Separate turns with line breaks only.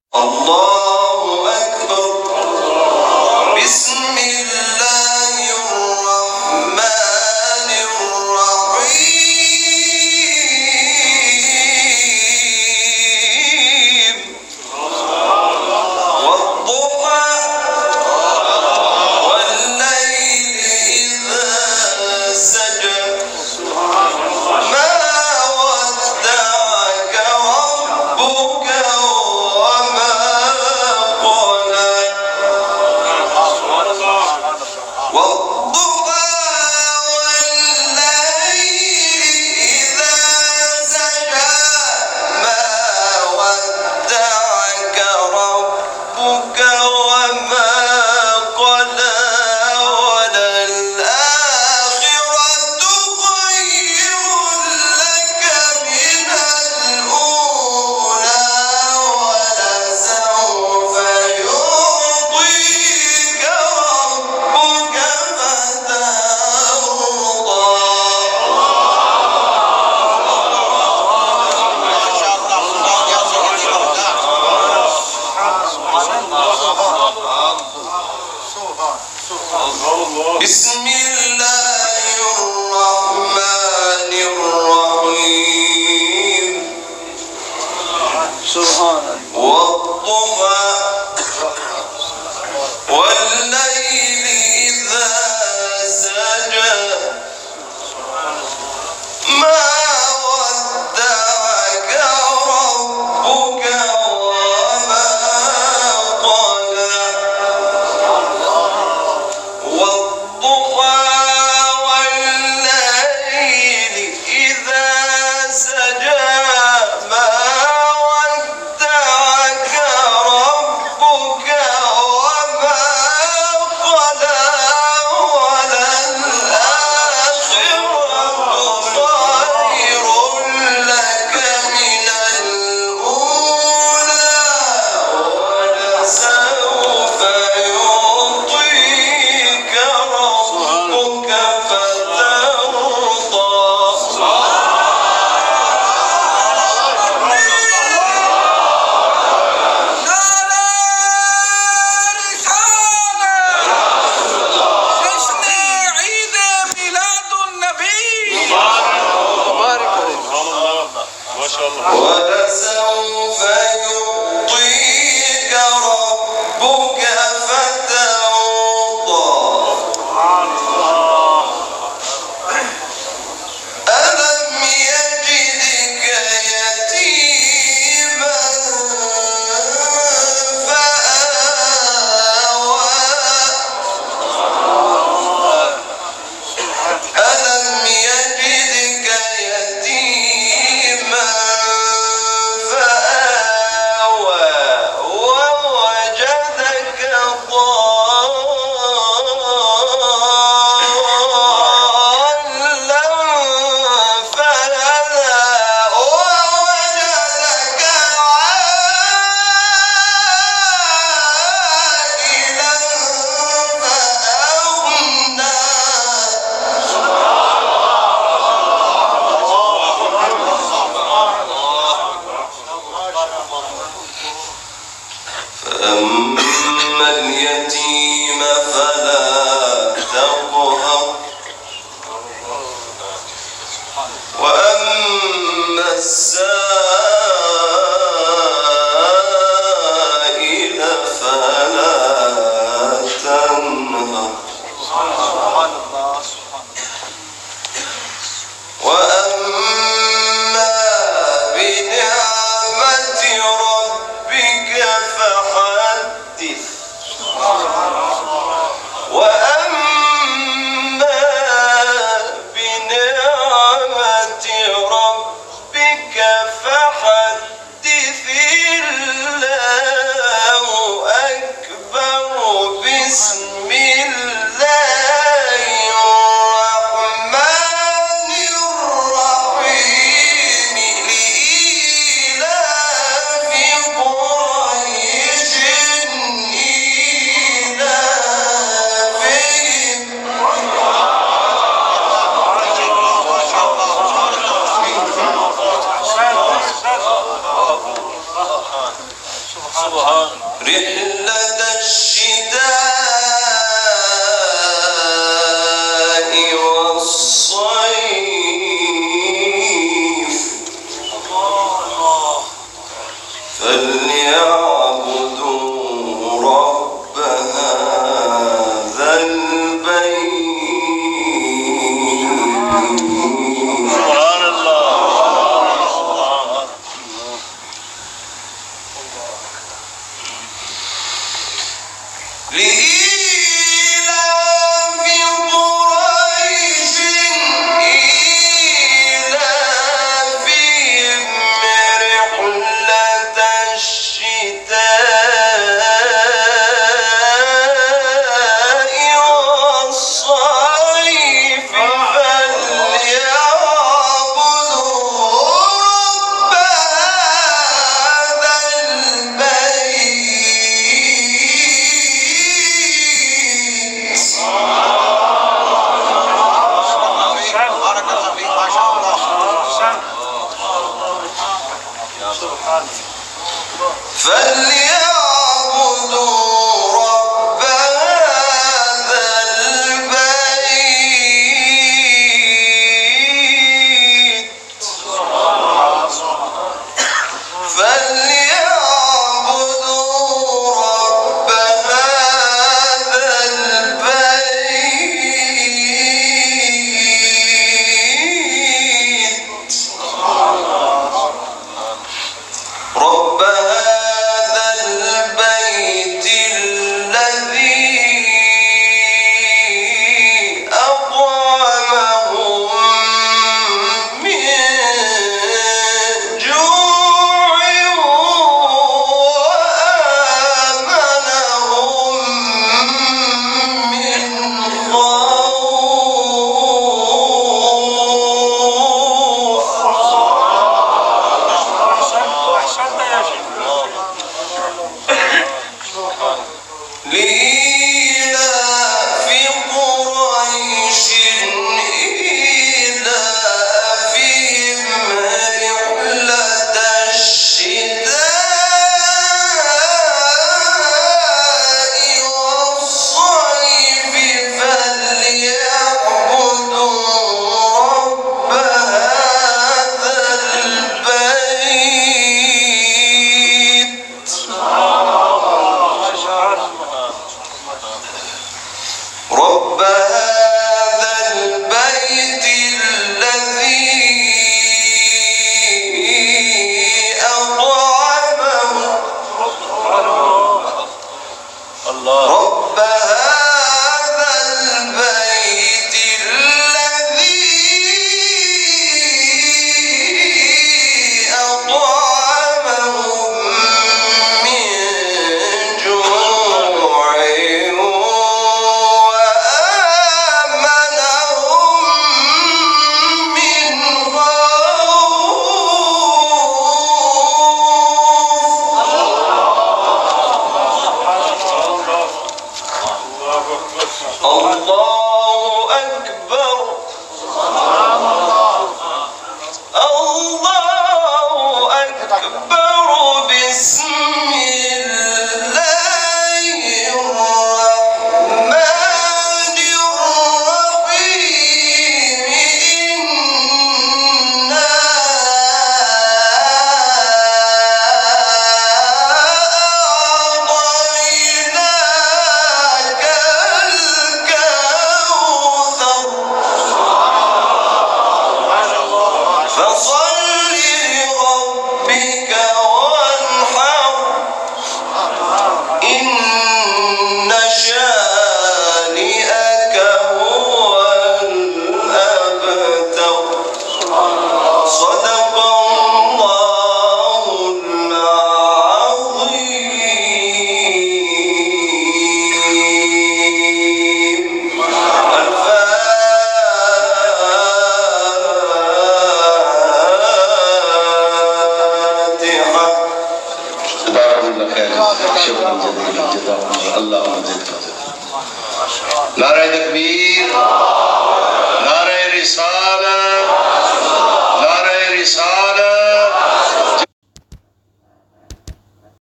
الله أكبر. بسم الله الرحمن الرحيم. والضحى والليل إذا سجى ما ودعك ربك وما قلى. والضحى والليل إذا سجى ما ودعك ربك وما قلى. وللآخرة خير لك من الأولى ولسوف يعطيك ربك فترضى. بسم الله الرحمن الرحيم. والضحى والليل إذا سجى ما ودعك ربك وما قلى. والضحى والليل إذا سجى ما ودعك ربك وما قلى. وللآخرة خير لك من الأولى ولسوف يعطيك ربك فترضى. ولسوف يعطيك ربك فترضى. ألم يجدك يتيما فآوى. ألم يجدك يتيما فآوى ووجدك ضالا فهدى ووجدك عائلا فأغنى. فأما اليتيم فلا تقهر وأما السائل فلا تنهر. وأما بنعمة ربك فحدث. وأما بنعمة ربك فحدث. الله أكبر. بسم الله الرحمن الرحيم. لإيلاف قريش رحلة الشتاء والصيف فليعبدوا رب هذا البيت.
سبحان الله.
لإيلاف قريش إيلافهم رحلة الشتاء والصيف فليعبدوا رب هذا البيت.
بارك الله فيك ما شاء الله.
فليعبدوا رب هذا البيت. فليعبدوا رب هذا البيت. رب هذا البيت الذي أطعمهم من جوع وآمنهم من خوف.
أحسنت يا شيخ.
لإيلاف قريش إيلافهم رحلة الشتاء والصيف فليعبدوا رب هذا البيت. رب هذا البيت الذي أطعمهم. رب هذا البيت الذي أطعمهم من جوع وآمنهم من خوف. الله أكبر. الله أكبر. بسم الله الرحمن الرحيم. إنا أعطيناك الكوثر فصل لربك وانحر. إن شانئك هو الأبتر. صدق الله العظيم. الفاتحة.
جزاكم الله خير. شكرا جزيلا جزاكم الله زد فضل. نعرہ تکبیر، نعرہ رسالت، نعرہ رسالت.